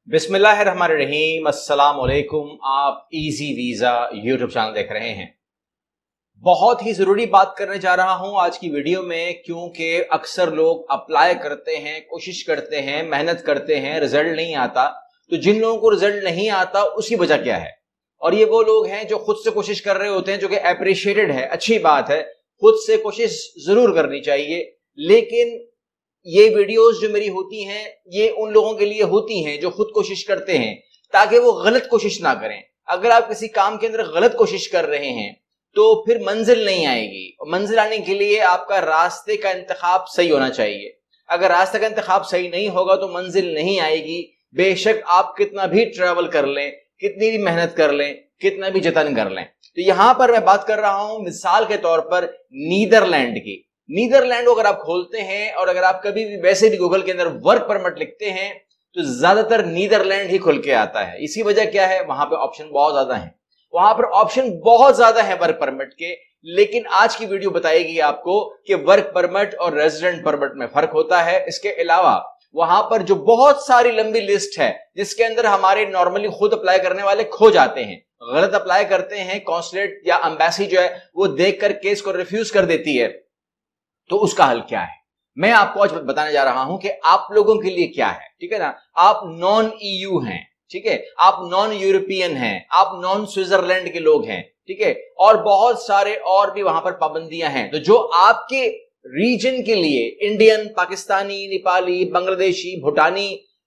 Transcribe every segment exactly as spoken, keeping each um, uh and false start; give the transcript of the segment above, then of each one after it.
बिस्मिल्लाहिर्रहमानिर्रहीम। अस्सलाम वालेकुम। आप इजी वीजा यूट्यूब चैनल देख रहे हैं। बहुत ही जरूरी बात करने जा रहा हूं आज की वीडियो में, क्योंकि अक्सर लोग अप्लाई करते हैं, कोशिश करते हैं, मेहनत करते हैं, रिजल्ट नहीं आता। तो जिन लोगों को रिजल्ट नहीं आता उसकी वजह क्या है? और ये वो लोग हैं जो खुद से कोशिश कर रहे होते हैं, जो कि अप्रिशिएटेड है, अच्छी बात है, खुद से कोशिश जरूर करनी चाहिए। लेकिन ये वीडियोस जो मेरी होती हैं ये उन लोगों के लिए होती हैं जो खुद कोशिश करते हैं, ताकि वो गलत कोशिश ना करें। अगर आप किसी काम के अंदर गलत कोशिश कर रहे हैं तो फिर मंजिल नहीं आएगी। मंजिल आने के लिए आपका रास्ते का इंतखाब सही होना चाहिए। अगर रास्ते का इंतखाब सही नहीं होगा तो मंजिल नहीं आएगी। बेशक आप कितना भी ट्रैवल कर लें, कितनी भी मेहनत कर लें, कितना भी जतन कर लें। तो यहां पर मैं बात कर रहा हूं मिसाल के तौर पर नीदरलैंड की। नीदरलैंड को अगर आप खोलते हैं और अगर आप कभी भी वैसे भी गूगल के अंदर वर्क परमिट लिखते हैं तो ज्यादातर नीदरलैंड ही खुल के आता है। इसी वजह क्या है, वहां पे ऑप्शन बहुत ज्यादा है, वहां पर ऑप्शन बहुत ज्यादा है वर्क परमिट के। लेकिन आज की वीडियो बताएगी आपको कि वर्क परमिट और रेजिडेंट परमिट में फर्क होता है। इसके अलावा वहां पर जो बहुत सारी लंबी लिस्ट है जिसके अंदर हमारे नॉर्मली खुद अप्लाई करने वाले खो जाते हैं, गलत अप्लाई करते हैं, कॉन्सुलेट या एम्बेसी जो है वो देखकर केस को रिफ्यूज कर देती है। तो उसका हल क्या है मैं आपको आज बताने जा रहा हूं कि आप लोगों के लिए क्या है। ठीक है ना, आप नॉन ईयू हैं, ठीक है, आप नॉन यूरोपियन हैं, आप नॉन स्विट्जरलैंड के लोग हैं, ठीक है, और बहुत सारे और भी वहां पर पाबंदियां हैं। तो जो आपके रीजन के लिए इंडियन, पाकिस्तानी, नेपाली, बांग्लादेशी, भूटानी,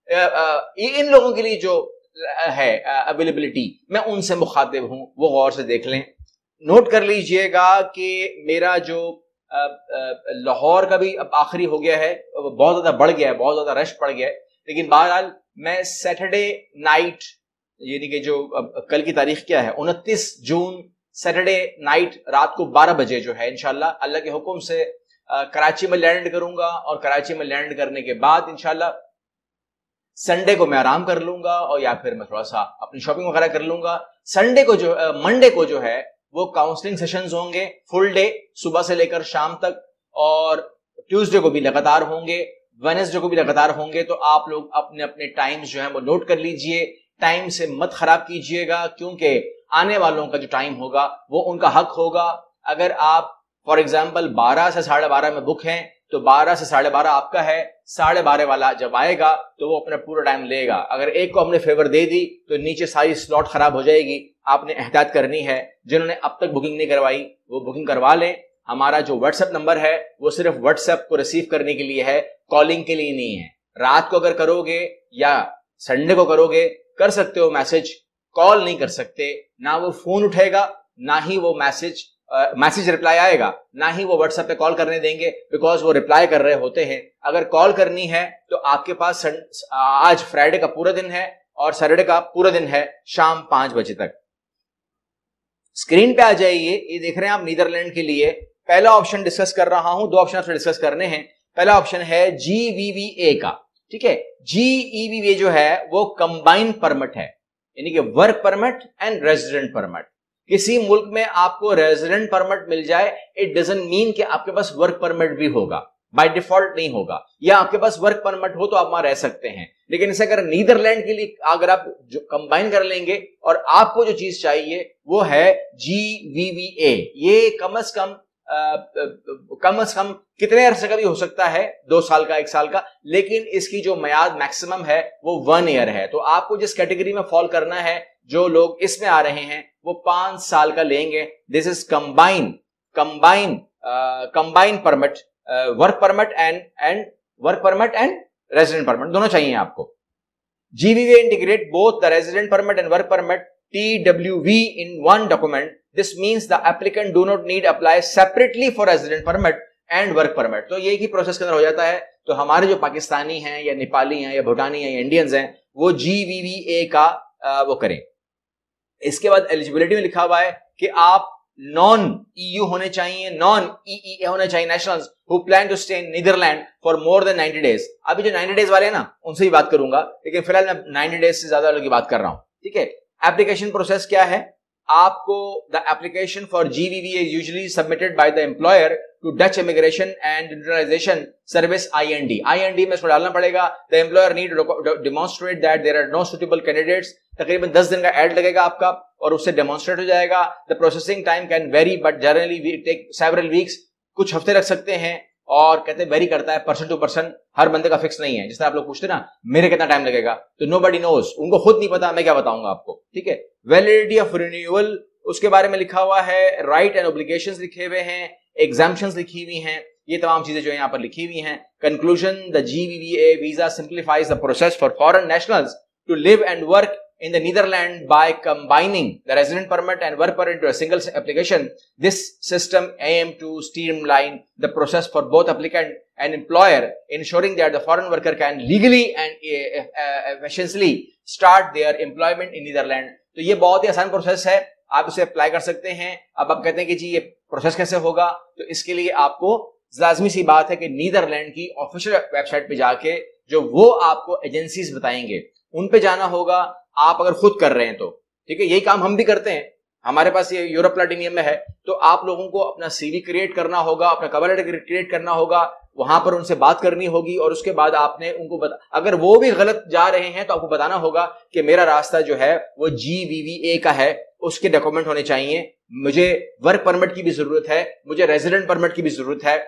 इन लोगों के लिए जो है अवेलेबिलिटी, मैं उनसे मुखातिब हूं, वो गौर से देख लें। नोट कर लीजिएगा कि मेरा जो लाहौर का भी अब आखिरी हो गया है, बहुत ज्यादा बढ़ गया है, बहुत ज्यादा रश पड़ गया है। लेकिन बहरहाल मैं सैटरडे नाइट, यानी कि जो अब कल की तारीख क्या है, उनतीस जून, सैटरडे नाइट रात को बारह बजे जो है इंशाल्लाह अल्लाह के हुक्म से आ, कराची में लैंड करूंगा। और कराची में लैंड करने के बाद इंशाल्लाह संडे को मैं आराम कर लूंगा और या फिर मैं थोड़ा सा अपनी शॉपिंग वगैरह कर लूंगा। संडे को जो मंडे को जो है वो काउंसलिंग सेशंस होंगे फुल डे, सुबह से लेकर शाम तक, और ट्यूसडे को भी लगातार होंगे, वेडनेसडे को भी लगातार होंगे। तो आप लोग अपने अपने टाइम्स जो है वो नोट कर लीजिए, टाइम से मत खराब कीजिएगा, क्योंकि आने वालों का जो टाइम होगा वो उनका हक होगा। अगर आप फॉर एग्जाम्पल बारह से साढ़े बारह में बुक हैं तो बारह से साढ़े बारह आपका है, साढ़े बारह वाला जब आएगा तो वो अपना पूरा टाइम लेगा। अगर एक को हमने फेवर दे दी तो नीचे सारी स्लॉट खराब हो जाएगी। आपने एहतियात करनी है। जिन्होंने अब तक बुकिंग नहीं करवाई वो बुकिंग करवा लें। हमारा जो व्हाट्सएप नंबर है वो सिर्फ व्हाट्सएप को रिसीव करने के लिए है, कॉलिंग के लिए नहीं है। रात को अगर करोगे या संडे को करोगे कर सकते हो मैसेज, कॉल नहीं कर सकते। ना वो फोन उठेगा, ना ही वो मैसेज मैसेज रिप्लाई आएगा, ना ही वो व्हाट्सएप पे कॉल करने देंगे, बिकॉज वो रिप्लाई कर रहे होते हैं। अगर कॉल करनी है तो आपके पास आज फ्राइडे का पूरा दिन है और सैटरडे का पूरा दिन है, शाम पांच बजे तक। स्क्रीन पे आ जाइए, ये देख रहे हैं आप नीदरलैंड के लिए पहला ऑप्शन डिस्कस कर रहा हूं। दो ऑप्शन आपसे डिस्कस करने हैं। पहला ऑप्शन है जी वी वी ए का, ठीक है। जी ई वी वी ए जो है वो कंबाइन परमिट है, यानी कि work permit and resident permit. किसी मुल्क में आपको रेजिडेंट परमिट मिल जाए, इट डजंट मीन कि आपके पास वर्क परमिट भी होगा, बाय डिफॉल्ट नहीं होगा। या आपके पास वर्क परमिट हो तो आप वहां रह सकते हैं। लेकिन इसे अगर नीदरलैंड के लिए अगर आप जो कंबाइन कर लेंगे और आपको जो चीज चाहिए वो है जी वी वी ए, ये कम अज कम आ, कम अज कम कितने अरसे का भी हो सकता है, दो साल का, एक साल का, लेकिन इसकी जो मियाद मैक्सिमम है वो वन ईयर है। तो आपको जिस कैटेगरी में फॉल करना है, जो लोग इसमें आ रहे हैं वो पांच साल का लेंगे। This is combine combine combine permit, work permit and and work permit and resident permit दोनों चाहिए आपको। G V V A integrate both the resident permit and work permit T W V in one document. This means the applicant do not need apply separately for resident permit and work permit. तो ये ही process के अंदर हो जाता है। तो हमारे जो पाकिस्तानी हैं या नेपाली हैं या भूटानी हैं या इंडियंस हैं वो G V V A का आ, वो करें। इसके बाद एलिजिबिलिटी में लिखा हुआ है कि आप नॉन ईयू होने चाहिए, नॉन ईईए होने चाहिए, nationals who plan to stay in Netherland for more than ninety days. अभी जो नाइंटी डेज वाले हैं ना उनसे ही बात करूंगा, लेकिन फिलहाल मैं नाइंटी डेज से ज्यादा वालों की बात कर रहा हूं, ठीक है। एप्लीकेशन प्रोसेस क्या है, آپ کو the application for G V V is usually submitted by the employer to Dutch Immigration and Naturalization Service I N D. I N D میں اس کو ڈالنا پڑے گا. The employer need to demonstrate that there are no suitable candidates. تقریباً دس دن کا add لگے گا آپ کا اور اس سے ڈیمونسٹریٹ ہو جائے گا. The processing time can vary but generally we take several weeks. کچھ ہفتے رکھ سکتے ہیں اور کہتے ہیں ویری کرتا ہے پرسن ٹو پرسن, ہر بندے کا فکس نہیں ہے. جس طرح آپ لوگ پوچھتے نا میرے کتنا ٹائم لگے گا, تو نو بڈی نوز, ان کو خود نہیں پتا, میں کیا بتاؤں گا آپ کو. ٹھیک ہے. ویلیڈیٹی آف رینیول اس کے بارے میں لکھا ہوا ہے, رائٹ اینڈ اوبلیگیشنز لکھے ہوئے ہیں, ایگزامپشنز لکھی ہوئی ہیں, یہ تمام چیزیں جو یہاں پر لکھی ہوئی ہیں. Conclusion, the G V V A visa simplifies the process for foreign nationals to live and work in the Netherlands by combining the resident permit and work permit into a single application. This system aims to streamline the process for both applicant and employer, ensuring that the foreign worker can legally and efficiently start their employment in Netherlands. تو یہ بہت ہی آسان process ہے, آپ اسے apply کر سکتے ہیں. اب آپ کہتے ہیں کہ جی یہ پروسیس کیسے ہوگا, تو اس کے لیے آپ کو لازمی سی بات ہے کہ نیدرلینڈ کی آفیشیل ویب سائٹ پہ جا کے جو وہ آپ کو ایجنسیز بتائیں گے ان پہ جانا ہوگا. آپ اگر خود کر رہے ہیں تو ٹھیک ہے, یہی کام ہم بھی کرتے ہیں, ہمارے پاس یہ یورپ پلاٹینیم میں ہے. تو آپ لوگوں کو اپنا سی وی کریٹ کرنا ہوگا, اپنا کور لیٹر کریٹ کرنا ہوگا, وہاں پر ان سے بات کرنی ہوگی, اور اس کے بعد آپ نے ان کو بتا, اگر وہ بھی غلط جا رہے ہیں تو آپ کو بتانا ہوگا کہ میرا راستہ جو ہے وہ جی وی وی اے کا ہے, اس کے ڈاکومنٹ ہونے چاہیے, مجھے ورک پرمٹ کی بھی ضرورت ہے, مجھے ریزیڈنٹ پرمٹ کی بھی ضرورت ہے.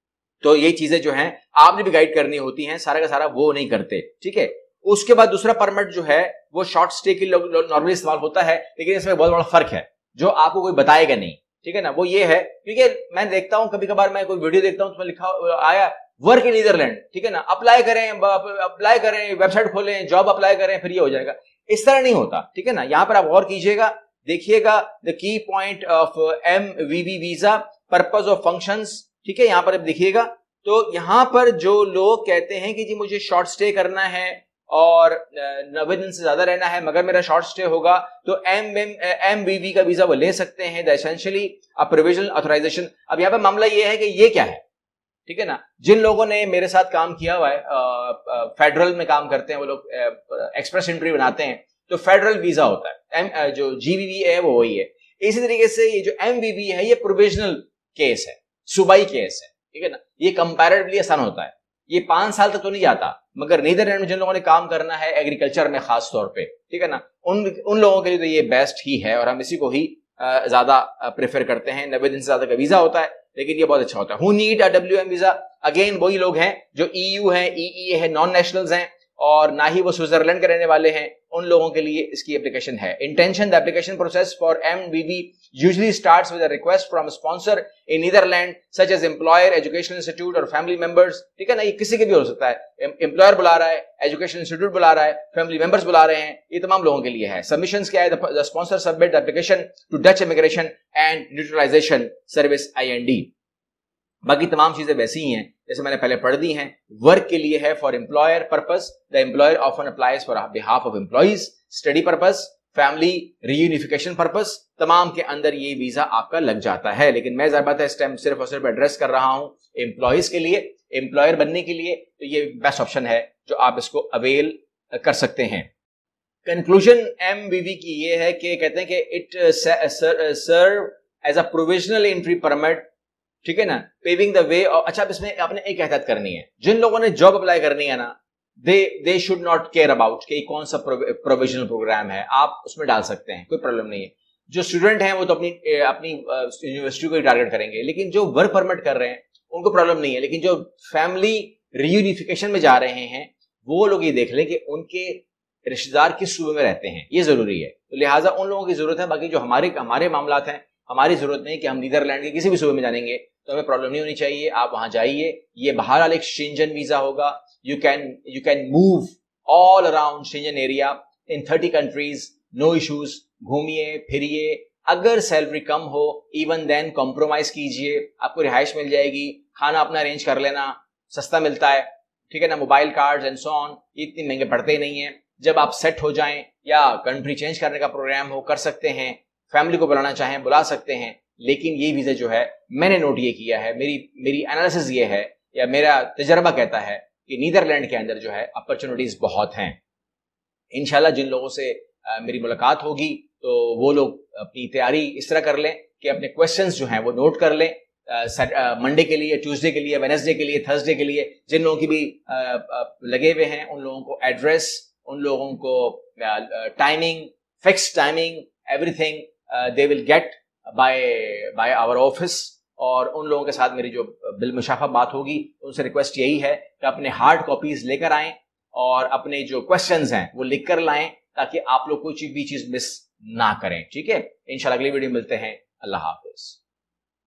تو یہ چیزیں جو ہیں آپ نے بھی گائیڈ کرنی ہوتی ہیں, سارا کا سارا وہ نہیں کرتے. ٹھیک ہے. اس کے بعد دوسرا پرمٹ جو ہے وہ شارٹ سٹے کے لیے نارملی استعمال ہوتا ہے, لیکن اس میں بہت بڑا فرق ہے جو آپ کو کوئی بتائے گا نہیں. ٹھیک ہے نا. وہ یہ ہے کیونکہ میں دیکھتا ہوں کبھی کبھار میں کوئی ویڈیو دیکھتا ہوں تو میں لکھا آیا ورک ان نیدرلینڈ. ٹھیک ہے نا, اپلائی کریں اپلائی کریں ویب سائٹ کھولیں, جاب اپلائی کریں, پھر یہ ہو جائے گا. اس طرح نہیں ہوتا. ٹھیک ہے نا. یہاں پر آپ غور کیجئے گا, دیکھیے گا the key point of M V V visa, purpose of functions. ٹھیک ہے. یہاں پر آپ دیکھیے گا تو یہاں پر جو لوگ کہتے ہیں کہ جی مجھے شارٹ سٹے کرنا ہے اور نوے دن سے زیادہ رہنا ہے مگر میرا شارٹ سٹے ہوگا, تو ایم ایم بی وی کا ویزا وہ لے سکتے ہیں. The essentially provisional authorisation. اب یہاں پہ معاملہ یہ ہے کہ یہ کیا ہے. ٹھیک ہے نا. جن لوگوں نے میرے ساتھ کام کیا ہوا ہے, فیڈرل میں کام کرتے ہیں وہ لوگ, ایکسپریس انٹری بناتے ہیں, تو فیڈرل ویزا ہوتا ہے. جو جی وی وی ہے وہ وہی ہے. اسی طریقے سے یہ جو ایم وی وی ہے یہ پروویژنل کیس ہے, صوبائی کیس ہے. ٹھیک ہے نا. یہ کمپیریٹیولی آسان ہوتا ہے, یہ پانچ سال تک تو نہیں جاتا, مگر نیدرلینڈ میں جن لوگوں نے کام کرنا ہے ایگریکلچر میں خاص طور پہ, ٹھیک ہے نا, ان ان لوگوں کے لیے تو یہ بیسٹ ہی ہے, اور ہم اسی کو ہی زیادہ پریفر کرتے ہیں. نوے دن سے زیادہ کا ویزا ہوتا ہے لیکن یہ بہت اچھا ہوتا ہے. Who need a W M visa, again وہی لوگ ہیں جو ای یو ہیں, ای ای اے ہے, نان نیشنلز ہیں, اور نہ ہی وہ سوئٹزرلینڈ کے رہنے والے ہیں. ان لوگوں کے لیے اس کی اپلیکیشن ہے. Intention, the application process for M V V usually starts with a request from a sponsor in Netherlands such as employer, educational institute or family members. ٹھیک ہے نا. یہ کسی کے بھی ہو سکتا ہے, امپلائر بلا رہا ہے, ایجوکیشن انسٹیٹیوٹ بلا رہا ہے, فیملی ممبرس بلا رہے ہیں, یہ تمام لوگوں کے لیے ہے. سبمیشنز کیا ہے, the sponsor submit the application to Dutch Immigration and Naturalization Service I N D. باقی تمام چیزیں ویسی ہی ہیں جیسے میں نے پہلے پڑھ دی ہیں. ورک کے لیے ہے for employer purpose, the employer often applies for behalf of employees. Study purpose, family reunification purpose, تمام کے اندر یہ ویزا آپ کا لگ جاتا ہے. لیکن میں ظاہر بات ہے اس ٹائم صرف اور صرف ایڈریس کر رہا ہوں امپلائیز کے لیے, امپلائر بننے کے لیے, تو یہ بیسٹ آپشن ہے جو آپ اس کو اویل کر سکتے ہیں. کنکلوژن ایم وی وی کی یہ ہے کہ کہتے ہیں کہ it serve as a provisional entry permit. ٹھیک ہے نا. پیونگ دا وے. اچھا اس میں آپ نے ایک احتیاط کرنی ہے, جن لوگوں نے جاب اپلائی کرنی ہے نا, they they should not care about کہ کون سا پروویژنل پروگرام ہے, آپ اس میں ڈال سکتے ہیں, کوئی پرابلم نہیں ہے. جو اسٹوڈنٹ ہیں وہ تو اپنی اپنی یونیورسٹی کو ہی ٹارگیٹ کریں گے, لیکن جو ورک پرمٹ کر رہے ہیں ان کو پرابلم نہیں ہے. لیکن جو فیملی ری یونیفیکیشن میں جا رہے ہیں وہ لوگ یہ دیکھ لیں کہ ان کے رشتے دار کس صوبے میں رہتے ہیں, یہ ضروری ہے. تو لہٰذا ان لوگوں کی ضرورت ہے. باقی جو ہمارے ہمارے معاملات ہیں, ہماری ضرورت نہیں کہ ہم نیدرلینڈ کے کسی بھی صوبے میں جانیں گے, تو ہمیں پرابلم نہیں ہونی چاہیے. آپ وہاں جائیے, یہ بہرحال ایک شینجن ویزا ہوگا. You can you can move all around Schengen area in thirty countries, no issues. گھومیے پھریے, اگر سیلری کم ہو ایون دین کمپرومائز کیجئے, آپ کو رہائش مل جائے گی, کھانا اپنا ارینج کر لینا, سستا ملتا ہے. ٹھیک ہے نا. Mobile cards and so on یہ اتنے مہنگے پڑتے ہی نہیں ہیں. جب آپ سیٹ ہو جائیں یا کنٹری چینج کرنے کا پروگرام ہو, کر سکتے ہیں. فیملی کو بلانا چاہیں بلا سکتے ہیں. لیکن یہ ویزا جو ہے, میں نے نوٹ یہ کیا ہے, میری میری انالیسس یہ ہے یا میرا تجربہ کہتا ہے کہ نیدرلینڈ کے اندر جو ہے اپرچونٹیز بہت ہیں. انشاءاللہ جن لوگوں سے میری ملاقات ہوگی تو وہ لوگ اپنی تیاری اس طرح کر لیں کہ اپنے کوشچنز جو ہیں وہ نوٹ کر لیں، منڈے کے لیے، ٹیوزڈے کے لیے، وینسڈے کے لیے، تھرسڈے کے لیے جن لوگوں کی بھی لگے ہوئے ہیں ان لوگوں کو ایڈریس، ان لوگوں کو timing, fix timing, everything they will get by by our office. اور ان لوگوں کے ساتھ میری جو بالمشافہ بات ہوگی ان سے ریکویسٹ یہی ہے کہ اپنے ہارڈ کاپیز لے کر آئیں اور اپنے جو کوشچنز ہیں وہ لکھ کر لائیں تاکہ آپ لوگ کوئی بھی چیز مس نہ کریں. ٹھیک ہے، انشاءاللہ اگلی ویڈیو ملتے ہیں. اللہ حافظ.